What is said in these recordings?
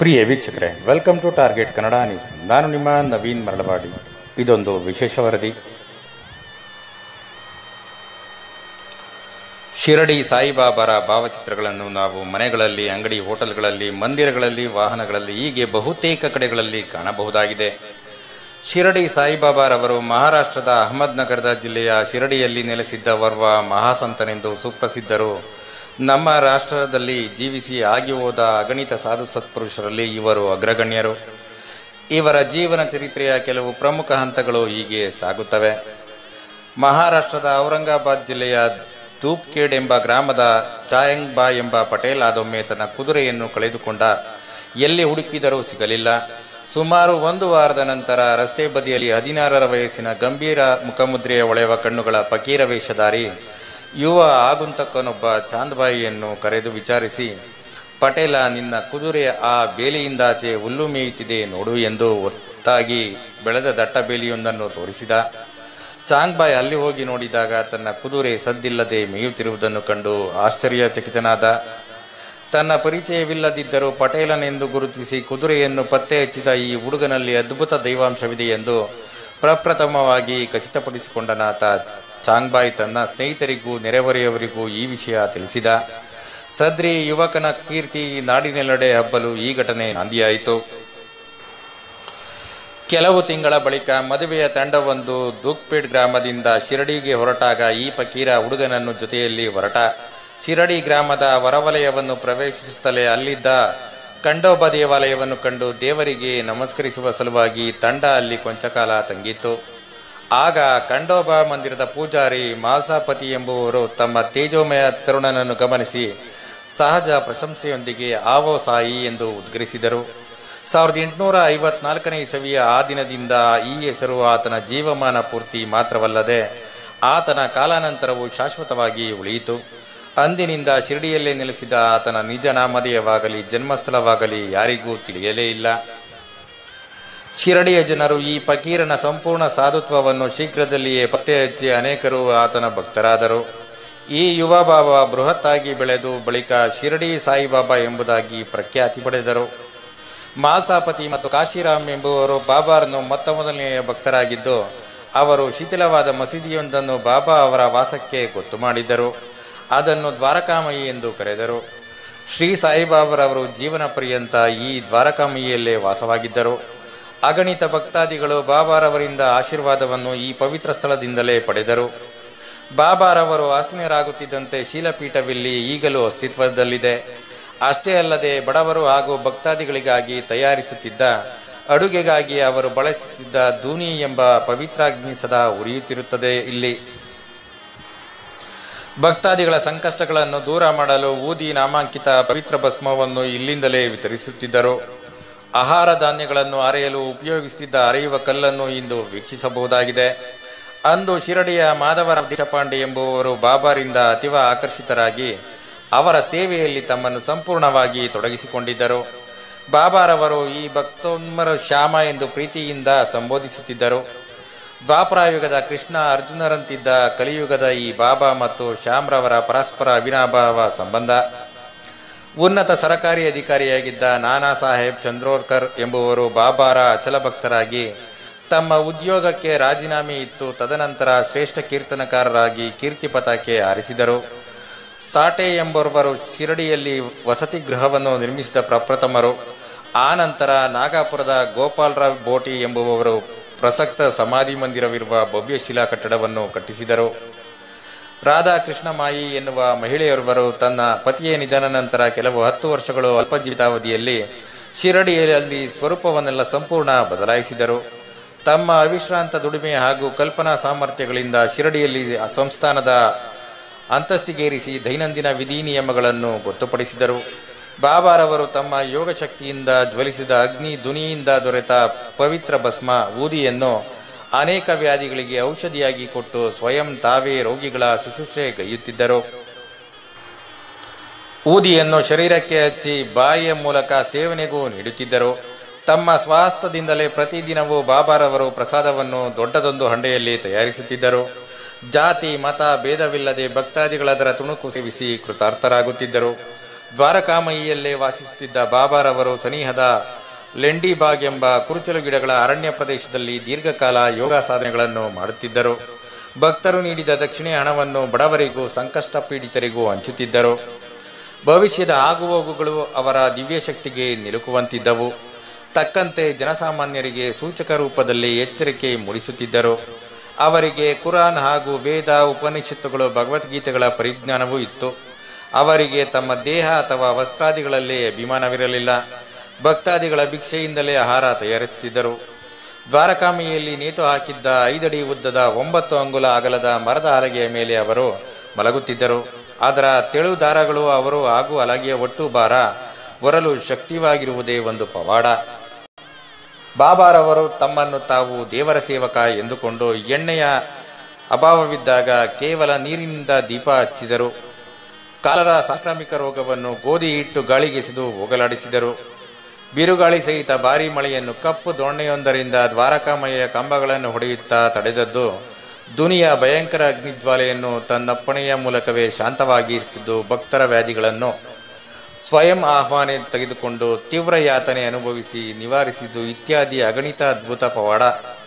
ಪ್ರಿಯ ವೀಕ್ಷಕರೇ, welcome to target Kannada news. ನಾನು ನಿಮ್ಮ ನವೀನ್ ಮರಳವಾಡಿ. ಇದೊಂದು ವಿಶೇಷ ವರದಿ. ಶಿರಡಿ ಸಾಯಿಬಾಬಾರ ಭಾವಚಿತ್ರಗಳನ್ನು ನಾವು ಮನೆಗಳಲ್ಲಿ, ಅಂಗಡಿ, ಹೋಟೆಲ್ಗಳಲ್ಲಿ, ಮಂದಿರಗಳಲ್ಲಿ, ವಾಹನಗಳಲ್ಲಿ, ಹೀಗೆ ಬಹುತೇಕ ಕಡೆಗಳಲ್ಲಿ ಕಾಣಬಹುದಾಗಿದೆ. ಶಿರಡಿ ಸಾಯಿಬಾಬಾರವರು ಮಹಾರಾಷ್ಟ್ರದ ಅಹಮದ್ನಗರದ ಜಿಲ್ಲೆಯ ಶಿರಡಿಯಲ್ಲಿ ನೆಲೆಸಿದ್ದ ಓರ್ವ ಮಹಾಸಂತನೆಂದು ಸುಪ್ರಸಿದ್ಧರು. ನಮ್ಮ ರಾಷ್ಟ್ರದಲ್ಲಿ ಜೀವಿಸಿ ಆಗಿ ಹೋದ ಅಗಣಿತ ಸಾಧು ಸತ್ಪುರುಷರಲ್ಲಿ ಇವರು ಅಗ್ರಗಣ್ಯರು. ಇವರ ಜೀವನ ಚರಿತ್ರೆಯ ಕೆಲವು ಪ್ರಮುಖ ಹಂತಗಳು ಹೀಗೆ ಸಾಗುತ್ತವೆ. ಮಹಾರಾಷ್ಟ್ರದ ಔರಂಗಾಬಾದ್ ಜಿಲ್ಲೆಯ ಧೂಪ್ಖೇಡ್ ಎಂಬ ಗ್ರಾಮದ ಚಾಯಂಗ್ಬಾ ಎಂಬ ಪಟೇಲ್ ಆದೊಮ್ಮೆ ತನ್ನ ಕುದುರೆಯನ್ನು ಕಳೆದುಕೊಂಡ. ಎಲ್ಲಿ ಹುಡುಕಿದರೂ ಸಿಗಲಿಲ್ಲ. ಸುಮಾರು ಒಂದು ವಾರದ ನಂತರ ರಸ್ತೆ ಬದಿಯಲ್ಲಿ 16ರ ವಯಸ್ಸಿನ ಗಂಭೀರ ಮುಖಮುದ್ರೆಯ ಹೊಳೆವ ಕಣ್ಣುಗಳ ಫಕೀರ ವೇಷಧಾರಿ ಯುವ ಆಗುಂತಕನೊಬ್ಬ ಚಾಂದ್ಬಾಯಿಯನ್ನು ಕರೆದು ವಿಚಾರಿಸಿ, ಪಟೇಲ, ನಿನ್ನ ಕುದುರೆ ಆ ಬೇಲಿಯಿಂದಾಚೆ ಹುಲ್ಲು ಮೇಯುತ್ತಿದೆ ನೋಡು ಎಂದು ಒತ್ತಾಗಿ ಬೆಳೆದ ದಟ್ಟ ಬೇಲಿಯೊಂದನ್ನು ತೋರಿಸಿದ. ಚಾಂಗ್ಬಾಯ್ ಅಲ್ಲಿ ಹೋಗಿ ನೋಡಿದಾಗ ತನ್ನ ಕುದುರೆ ಸದ್ದಿಲ್ಲದೆ ಮೇಯುತ್ತಿರುವುದನ್ನು ಕಂಡು ಆಶ್ಚರ್ಯಚಕಿತನಾದ. ತನ್ನ ಪರಿಚಯವಿಲ್ಲದಿದ್ದರೂ ಪಟೇಲನೆಂದು ಗುರುತಿಸಿ ಕುದುರೆಯನ್ನು ಪತ್ತೆ ಹಚ್ಚಿದ ಈ ಹುಡುಗನಲ್ಲಿ ಅದ್ಭುತ ದೈವಾಂಶವಿದೆ ಎಂದು ಪ್ರಪ್ರಥಮವಾಗಿ ಖಚಿತಪಡಿಸಿಕೊಂಡನಾತ ಚಾಂಗ್ಬಾಯ್ ತನ್ನ ಸ್ನೇಹಿತರಿಗೂ ನೆರೆಹೊರೆಯವರಿಗೂ ಈ ವಿಷಯ ತಿಳಿಸಿದ. ಸದ್ರಿ ಯುವಕನ ಕೀರ್ತಿ ನಾಡಿನೆಲ್ಲೆಡೆ ಹಬ್ಬಲು ಈ ಘಟನೆ ನಾಂದಿಯಾಯಿತು. ಕೆಲವು ತಿಂಗಳ ಬಳಿಕ ಮದುವೆಯ ತಂಡವೊಂದು ಧೂಪ್ಖೇಡ್ ಗ್ರಾಮದಿಂದ ಶಿರಡಿಗೆ ಹೊರಟಾಗ ಈ ಫಕೀರ ಹುಡುಗನನ್ನು ಜೊತೆಯಲ್ಲಿ ಹೊರಟ. ಶಿರಡಿ ಗ್ರಾಮದ ಹೊರವಲಯವನ್ನು ಪ್ರವೇಶಿಸುತ್ತಲೇ ಅಲ್ಲಿದ್ದ ಖಂಡೋಬಾ ದೇವಾಲಯವನ್ನು ಕಂಡು ದೇವರಿಗೆ ನಮಸ್ಕರಿಸುವ ಸಲುವಾಗಿ ತಂಡ ಅಲ್ಲಿ ಕೊಂಚಕಾಲ ತಂಗಿತ್ತು. ಆಗ ಖಂಡೋಬಾ ಮಂದಿರದ ಪೂಜಾರಿ ಮಾಲ್ಸಾಪತಿ ಎಂಬುವರು ತಮ್ಮ ತೇಜೋಮಯ ತರುಣನನ್ನು ಗಮನಿಸಿ ಸಹಜ ಪ್ರಶಂಸೆಯೊಂದಿಗೆ ಆವೋ ಸಾಯಿ ಎಂದು ಉದ್ಗರಿಸಿದರು. 1854ನೇ ಇಸವಿಯ ಆ ದಿನದಿಂದ ಈ ಹೆಸರು ಆತನ ಜೀವಮಾನ ಪೂರ್ತಿ ಮಾತ್ರವಲ್ಲದೆ ಆತನ ಕಾಲಾನಂತರವೂ ಶಾಶ್ವತವಾಗಿ ಉಳಿಯಿತು. ಅಂದಿನಿಂದ ಶಿರಡಿಯಲ್ಲೇ ನೆಲೆಸಿದ ಆತನ ನಿಜ ನಾಮಧೇಯವಾಗಲಿ ಜನ್ಮಸ್ಥಳವಾಗಲಿ ಯಾರಿಗೂ ತಿಳಿಯಲೇ ಇಲ್ಲ. ಶಿರಡಿಯ ಜನರು ಈ ಫಕೀರನ ಸಂಪೂರ್ಣ ಸಾಧುತ್ವವನ್ನು ಶೀಘ್ರದಲ್ಲಿಯೇ ಪತ್ತೆ ಹಚ್ಚಿ ಅನೇಕರು ಆತನ ಭಕ್ತರಾದರು. ಈ ಯುವ ಬಾಬಾ ಬೃಹತ್ತಾಗಿ ಬೆಳೆದು ಬಳಿಕ ಶಿರಡಿ ಸಾಯಿಬಾಬಾ ಎಂಬುದಾಗಿ ಪ್ರಖ್ಯಾತಿ ಪಡೆದರು. ಮಾಲ್ಸಾಪತಿ ಮತ್ತು ಕಾಶಿರಾಮ್ ಎಂಬುವರು ಬಾಬಾರನ್ನು ಮೊದಲನೆಯ ಭಕ್ತರಾಗಿದ್ದು, ಅವರು ಶಿಥಿಲವಾದ ಮಸೀದಿಯೊಂದನ್ನು ಬಾಬಾ ಅವರ ವಾಸಕ್ಕೆ ಗೊತ್ತು ಮಾಡಿದ್ದರು. ಅದನ್ನು ದ್ವಾರಕಾಮಯಿ ಎಂದು ಕರೆದರು. ಶ್ರೀ ಸಾಯಿಬಾಬಾರವರು ಜೀವನ ಪರ್ಯಂತ ಈ ದ್ವಾರಕಾಮಯಿಯಲ್ಲೇ ವಾಸವಾಗಿದ್ದರು. ಅಗಣಿತ ಭಕ್ತಾದಿಗಳು ಬಾಬಾರವರಿಂದ ಆಶೀರ್ವಾದವನ್ನು ಈ ಪವಿತ್ರ ಸ್ಥಳದಿಂದಲೇ ಪಡೆದರು. ಬಾಬಾರವರು ಆಸೀನರಾಗುತ್ತಿದ್ದಂತೆ ಶೀಲಪೀಠವಿಲ್ಲಿ ಈಗಲೂ ಅಸ್ತಿತ್ವದಲ್ಲಿದೆ. ಅಷ್ಟೇ ಅಲ್ಲದೆ ಬಡವರು ಹಾಗೂ ಭಕ್ತಾದಿಗಳಿಗಾಗಿ ತಯಾರಿಸುತ್ತಿದ್ದ ಅಡುಗೆಗಾಗಿ ಅವರು ಬಳಸುತ್ತಿದ್ದ ಧೂನಿ ಎಂಬ ಪವಿತ್ರಾಗ್ನಿ ಸದಾ ಉರಿಯುತ್ತಿರುತ್ತದೆ ಇಲ್ಲಿ. ಭಕ್ತಾದಿಗಳ ಸಂಕಷ್ಟಗಳನ್ನು ದೂರ ಮಾಡಲು ಊದಿ ನಾಮಾಂಕಿತ ಪವಿತ್ರ ಭಸ್ಮವನ್ನು ಇಲ್ಲಿಂದಲೇ ವಿತರಿಸುತ್ತಿದ್ದರು. ಆಹಾರ ಧಾನ್ಯಗಳನ್ನು ಅರೆಯಲು ಉಪಯೋಗಿಸುತ್ತಿದ್ದ ಅರೆಯುವ ಕಲ್ಲನ್ನು ಇಂದು ವೀಕ್ಷಿಸಬಹುದಾಗಿದೆ. ಅಂದು ಶಿರಡಿಯ ಮಾಧವರಾವ್ ದೇಶಪಾಂಡೆ ಎಂಬುವವರು ಬಾಬಾರಿಂದ ಅತೀವ ಆಕರ್ಷಿತರಾಗಿ ಅವರ ಸೇವೆಯಲ್ಲಿ ತಮ್ಮನ್ನು ಸಂಪೂರ್ಣವಾಗಿ ತೊಡಗಿಸಿಕೊಂಡಿದ್ದರು. ಬಾಬಾರವರು ಈ ಭಕ್ತೋನ್ಮರ ಶ್ಯಾಮ ಎಂದು ಪ್ರೀತಿಯಿಂದ ಸಂಬೋಧಿಸುತ್ತಿದ್ದರು. ದ್ವಾಪರಾಯುಗದ ಕೃಷ್ಣ ಅರ್ಜುನರಂತಿದ್ದ ಕಲಿಯುಗದ ಈ ಬಾಬಾ ಮತ್ತು ಶ್ಯಾಮ್ರವರ ಪರಸ್ಪರ ಅವಿನಾಭಾವ ಸಂಬಂಧ. ಉನ್ನತ ಸರಕಾರಿ ಅಧಿಕಾರಿಯಾಗಿದ್ದ ನಾನಾ ಸಾಹೇಬ್ ಚಂದ್ರೋರ್ಕರ್ ಎಂಬುವರು ಬಾಬಾರ ಅಚಲ ಭಕ್ತರಾಗಿ ತಮ್ಮ ಉದ್ಯೋಗಕ್ಕೆ ರಾಜೀನಾಮೆ ಇತ್ತು. ತದನಂತರ ಶ್ರೇಷ್ಠ ಕೀರ್ತನಕಾರರಾಗಿ ಕೀರ್ತಿ ಪತಾಕೆ ಹಾರಿಸಿದರು. ಸಾಟೆ ಎಂಬುವರು ಶಿರಡಿಯಲ್ಲಿ ವಸತಿ ಗೃಹವನ್ನು ನಿರ್ಮಿಸಿದ ಪ್ರಪ್ರಥಮರು. ಆ ನಂತರ ನಾಗಪುರದ ಗೋಪಾಲರಾವ್ ಬೋಟಿ ಎಂಬುವವರು ಪ್ರಸಕ್ತ ಸಮಾಧಿ ಮಂದಿರವಿರುವ ಭವ್ಯ ಶಿಲಾ ಕಟ್ಟಡವನ್ನು ಕಟ್ಟಿಸಿದರು. ರಾಧಾಕೃಷ್ಣ ಮಾಯಿ ಎನ್ನುವ ಮಹಿಳೆಯೊರ್ವರು ತನ್ನ ಪತಿಯ ನಿಧನ ನಂತರ ಕೆಲವು 10 ವರ್ಷಗಳು ಅಲ್ಪ ಜೀವಿತಾವಧಿಯಲ್ಲಿ ಶಿರಡಿಯಲ್ಲಿ ಸ್ವರೂಪವನ್ನೆಲ್ಲ ಸಂಪೂರ್ಣ ಬದಲಾಯಿಸಿದರು. ತಮ್ಮ ಅವಿಶ್ರಾಂತ ದುಡಿಮೆ ಹಾಗೂ ಕಲ್ಪನಾ ಸಾಮರ್ಥ್ಯಗಳಿಂದ ಶಿರಡಿಯಲ್ಲಿ ಸಂಸ್ಥಾನದ ಅಂತಸ್ತಿಗೇರಿಸಿ ದೈನಂದಿನ ವಿಧಿ ನಿಯಮಗಳನ್ನು ಗೊತ್ತುಪಡಿಸಿದರು. ಬಾಬಾರವರು ತಮ್ಮ ಯೋಗ ಶಕ್ತಿಯಿಂದ ಜ್ವಲಿಸಿದ ಅಗ್ನಿ ಧ್ವನಿಯಿಂದ ದೊರೆತ ಪವಿತ್ರ ಭಸ್ಮ ಊದಿಯನ್ನು ಅನೇಕ ವ್ಯಾಧಿಗಳಿಗೆ ಔಷಧಿಯಾಗಿ ಕೊಟ್ಟು ಸ್ವಯಂ ತಾವೇ ರೋಗಿಗಳ ಶುಶ್ರೂಷೆ ಗೈಯುತ್ತಿದ್ದರು. ಊದಿಯನ್ನು ಶರೀರಕ್ಕೆ ಹಚ್ಚಿ ಬಾಯಿಯ ಮೂಲಕ ಸೇವನೆಗೂ ನೀಡುತ್ತಿದ್ದರು. ತಮ್ಮ ಸ್ವಹಸ್ತದಿಂದಲೇ ಪ್ರತಿದಿನವೂ ಬಾಬಾರವರು ಪ್ರಸಾದವನ್ನು ದೊಡ್ಡದೊಂದು ಹಂಡೆಯಲ್ಲಿ ತಯಾರಿಸುತ್ತಿದ್ದರು. ಜಾತಿ ಮತ ಭೇದವಿಲ್ಲದೆ ಭಕ್ತಾದಿಗಳದರ ತುಣುಕು ಸೇವಿಸಿ ಕೃತಾರ್ಥರಾಗುತ್ತಿದ್ದರು. ದ್ವಾರಕಾಮಯಿಯಲ್ಲೇ ವಾಸಿಸುತ್ತಿದ್ದ ಬಾಬಾರವರು ಸನಿಹದ ಲೆಂಡಿಬಾಗ್ ಎಂಬ ಕುರುಚಲು ಗಿಡಗಳ ಅರಣ್ಯ ಪ್ರದೇಶದಲ್ಲಿ ದೀರ್ಘಕಾಲ ಯೋಗ ಸಾಧನೆಗಳನ್ನು ಮಾಡುತ್ತಿದ್ದರು. ಭಕ್ತರು ನೀಡಿದ ದಕ್ಷಿಣೆ ಹಣವನ್ನು ಬಡವರಿಗೂ ಸಂಕಷ್ಟ ಪೀಡಿತರಿಗೂ ಹಂಚುತ್ತಿದ್ದರು. ಭವಿಷ್ಯದ ಆಗುಹೋಗುಗಳು ಅವರ ದಿವ್ಯಶಕ್ತಿಗೆ ನಿಲುಕುವಂತಿದ್ದವು. ತಕ್ಕಂತೆ ಜನಸಾಮಾನ್ಯರಿಗೆ ಸೂಚಕ ರೂಪದಲ್ಲಿ ಎಚ್ಚರಿಕೆ ಮೂಡಿಸುತ್ತಿದ್ದರು. ಅವರಿಗೆ ಕುರಾನ್ ಹಾಗೂ ವೇದ, ಉಪನಿಷತ್ತುಗಳು, ಭಗವದ್ಗೀತೆಗಳ ಪರಿಜ್ಞಾನವೂ ಇತ್ತು. ಅವರಿಗೆ ತಮ್ಮ ದೇಹ ಅಥವಾ ವಸ್ತ್ರಾದಿಗಳಲ್ಲಿ ಅಭಿಮಾನವಿರಲಿಲ್ಲ. ಭಕ್ತಾದಿಗಳ ಭಿಕ್ಷೆಯಿಂದಲೇ ಆಹಾರ ತಯಾರಿಸುತ್ತಿದ್ದರು. ದ್ವಾರಕಾಮಯಿಯಲ್ಲಿ ನೇತು ಹಾಕಿದ್ದ 5 ಅಡಿ ಉದ್ದದ 9 ಅಂಗುಲ ಅಗಲದ ಮರದ ಹಲಗೆಯ ಮೇಲೆ ಅವರು ಮಲಗುತ್ತಿದ್ದರು. ಅದರ ತೆಳು ದಾರಗಳು ಅವರು ಹಾಗೂ ಹಲಗೆಯ ಒಟ್ಟು ಭಾರ ಹೊರಲು ಶಕ್ತಿವಾಗಿರುವುದೇ ಒಂದು ಪವಾಡ. ಬಾಬಾರವರು ತಮ್ಮನ್ನು ತಾವು ದೇವರ ಸೇವಕ ಎಂದುಕೊಂಡು ಎಣ್ಣೆಯ ಅಭಾವವಿದ್ದಾಗ ಕೇವಲ ನೀರಿನಿಂದ ದೀಪ ಹಚ್ಚಿದರು. ಕಾಲರ ಸಾಂಕ್ರಾಮಿಕ ರೋಗವನ್ನು ಗೋಧಿ ಹಿಟ್ಟು ಗಾಳಿಗೆಸೆದು ಹೋಗಲಾಡಿಸಿದರು. ಬಿರುಗಾಳಿ ಸಹಿತ ಭಾರೀ ಮಳೆಯನ್ನು ಕಪ್ಪು ದೊಣ್ಣೆಯೊಂದರಿಂದ ದ್ವಾರಕಾಮಯಿಯ ಕಂಬಗಳನ್ನು ಹೊಡೆಯುತ್ತಾ ತಡೆದದ್ದು ದುನಿಯ ಭಯಂಕರ ಅಗ್ನಿಜ್ವಾಲೆಯನ್ನು ತನ್ನಪ್ಪಣೆಯ ಮೂಲಕವೇ ಶಾಂತವಾಗಿ ಇರಿಸಿದ್ದು ಭಕ್ತರ ವ್ಯಾಧಿಗಳನ್ನು ಸ್ವಯಂ ಆಹ್ವಾನ ತೆಗೆದುಕೊಂಡು ತೀವ್ರ ಯಾತನೆ ಅನುಭವಿಸಿ ನಿವಾರಿಸಿದ್ದು ಇತ್ಯಾದಿ ಅಗಣಿತ ಅದ್ಭುತ ಪವಾಡ.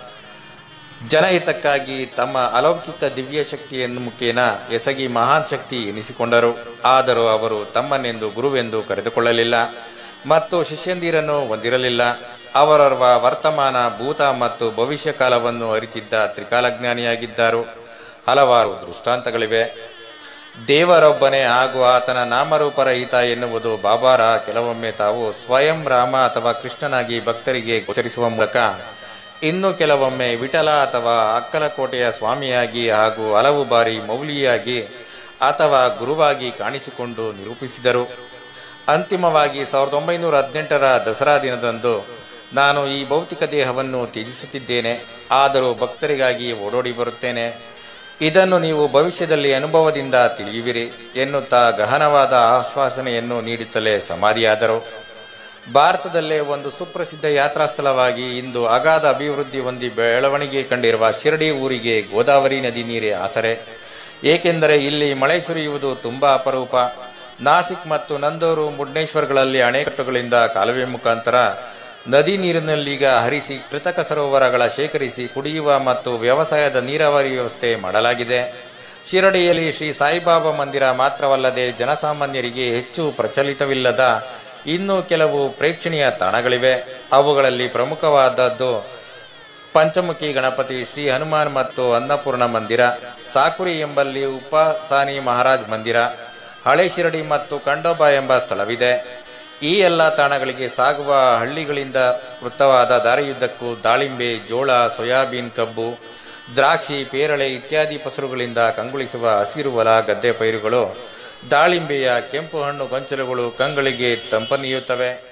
ಜನಹಿತಕ್ಕಾಗಿ ತಮ್ಮ ಅಲೌಕಿಕ ದಿವ್ಯ ಶಕ್ತಿಯನ್ನು ಮುಖೇನ ಎಸಗಿ ಮಹಾನ್ ಶಕ್ತಿ ಎನಿಸಿಕೊಂಡರು. ಆದರೂ ಅವರು ತಮ್ಮನ್ನೆಂದು ಗುರುವೆಂದು ಕರೆದುಕೊಳ್ಳಲಿಲ್ಲ ಮತ್ತು ಶಿಷ್ಯಂದಿರನ್ನು ಹೊಂದಿರಲಿಲ್ಲ. ಅವರವ ವರ್ತಮಾನ, ಭೂತ ಮತ್ತು ಭವಿಷ್ಯ ಕಾಲವನ್ನು ಅರಿತಿದ್ದ ತ್ರಿಕಾಲಜ್ಞಾನಿಯಾಗಿದ್ದರು. ಹಲವಾರು ದೃಷ್ಟಾಂತಗಳಿವೆ. ದೇವರೊಬ್ಬನೇ ಹಾಗೂ ಆತನ ನಾಮರೂಪರಹಿತ ಎನ್ನುವುದು ಬಾಬಾರ ಕೆಲವೊಮ್ಮೆ ತಾವು ಸ್ವಯಂ ರಾಮ ಅಥವಾ ಕೃಷ್ಣನಾಗಿ ಭಕ್ತರಿಗೆ ಗೋಚರಿಸುವ ಮೂಲಕ, ಇನ್ನು ಕೆಲವೊಮ್ಮೆ ವಿಠಲ ಅಥವಾ ಅಕ್ಕಲಕೋಟೆಯ ಸ್ವಾಮಿಯಾಗಿ ಹಾಗೂ ಹಲವು ಬಾರಿ ಮೌಲಿಯಾಗಿ ಅಥವಾ ಗುರುವಾಗಿ ಕಾಣಿಸಿಕೊಂಡು ನಿರೂಪಿಸಿದರು. ಅಂತಿಮವಾಗಿ 1918ರ ದಸರಾ ದಿನದಂದು ನಾನು ಈ ಭೌತಿಕ ದೇಹವನ್ನು ತ್ಯಜಿಸುತ್ತಿದ್ದೇನೆ, ಆದರೂ ಭಕ್ತರಿಗಾಗಿ ಓಡೋಡಿ ಬರುತ್ತೇನೆ. ಇದನ್ನು ನೀವು ಭವಿಷ್ಯದಲ್ಲಿ ಅನುಭವದಿಂದ ತಿಳಿಯುವಿರಿ ಎನ್ನುತ್ತಾ ಗಹನವಾದ ಆಶ್ವಾಸನೆಯನ್ನು ನೀಡುತ್ತಲೇ ಸಮಾಧಿಯಾದರು. ಭಾರತದಲ್ಲೇ ಒಂದು ಸುಪ್ರಸಿದ್ಧ ಯಾತ್ರಾ ಸ್ಥಳವಾಗಿ ಇಂದು ಅಗಾಧ ಅಭಿವೃದ್ಧಿ ಹೊಂದಿ ಬೆಳವಣಿಗೆ ಕಂಡಿರುವ ಶಿರಡಿ ಊರಿಗೆ ಗೋದಾವರಿ ನದಿ ನೀರೇ ಆಸರೆ. ಏಕೆಂದರೆ ಇಲ್ಲಿ ಮಳೆ ಸುರಿಯುವುದು ತುಂಬ ಅಪರೂಪ. ನಾಸಿಕ್ ಮತ್ತು ನಂದೂರು, ಮುಡ್ನೇಶ್ವರ್ಗಳಲ್ಲಿ ಅಣೆಕಟ್ಟುಗಳಿಂದ ಕಾಲುವೆ ಮುಖಾಂತರ ನದಿ ನೀರಿನಲ್ಲೀಗ ಹರಿಸಿ ಕೃತಕ ಸರೋವರಗಳ ಶೇಖರಿಸಿ ಕುಡಿಯುವ ಮತ್ತು ವ್ಯವಸಾಯದ ನೀರಾವರಿ ವ್ಯವಸ್ಥೆ ಮಾಡಲಾಗಿದೆ. ಶಿರಡಿಯಲ್ಲಿ ಶ್ರೀ ಸಾಯಿಬಾಬಾ ಮಂದಿರ ಮಾತ್ರವಲ್ಲದೆ ಜನಸಾಮಾನ್ಯರಿಗೆ ಹೆಚ್ಚು ಪ್ರಚಲಿತವಿಲ್ಲದ ಇನ್ನೂ ಕೆಲವು ಪ್ರೇಕ್ಷಣೀಯ ತಾಣಗಳಿವೆ. ಅವುಗಳಲ್ಲಿ ಪ್ರಮುಖವಾದದ್ದು ಪಂಚಮುಖಿ ಗಣಪತಿ, ಶ್ರೀ ಹನುಮಾನ್ ಮತ್ತು ಅನ್ನಪೂರ್ಣ ಮಂದಿರ, ಸಾಕುರಿ ಎಂಬಲ್ಲಿ ಉಪಸಾನಿ ಮಹಾರಾಜ್ ಮಂದಿರ, ಹಳೆ ಶಿರಡಿ ಮತ್ತು ಖಂಡೋಬಾ ಎಂಬ ಸ್ಥಳವಿದೆ. ಈ ಎಲ್ಲ ತಾಣಗಳಿಗೆ ಸಾಗುವ ಹಳ್ಳಿಗಳಿಂದ ವೃತ್ತವಾದ ದಾರಿಯುದ್ದಕ್ಕೂ ದಾಳಿಂಬೆ, ಜೋಳ, ಸೋಯಾಬೀನ್, ಕಬ್ಬು, ದ್ರಾಕ್ಷಿ, ಪೇರಳೆ ಇತ್ಯಾದಿ ಫಸಲುಗಳಿಂದ ಕಂಗೊಳಿಸುವ ಹಸಿರು ಹೊಲ ಗದ್ದೆ ಪೈರುಗಳು, ದಾಳಿಂಬೆಯ ಕೆಂಪು ಹಣ್ಣು ಗೊಂಚಲುಗಳು ಕಂಗಳಿಗೆ ತಂಪನ್ನೀಯುತ್ತವೆ.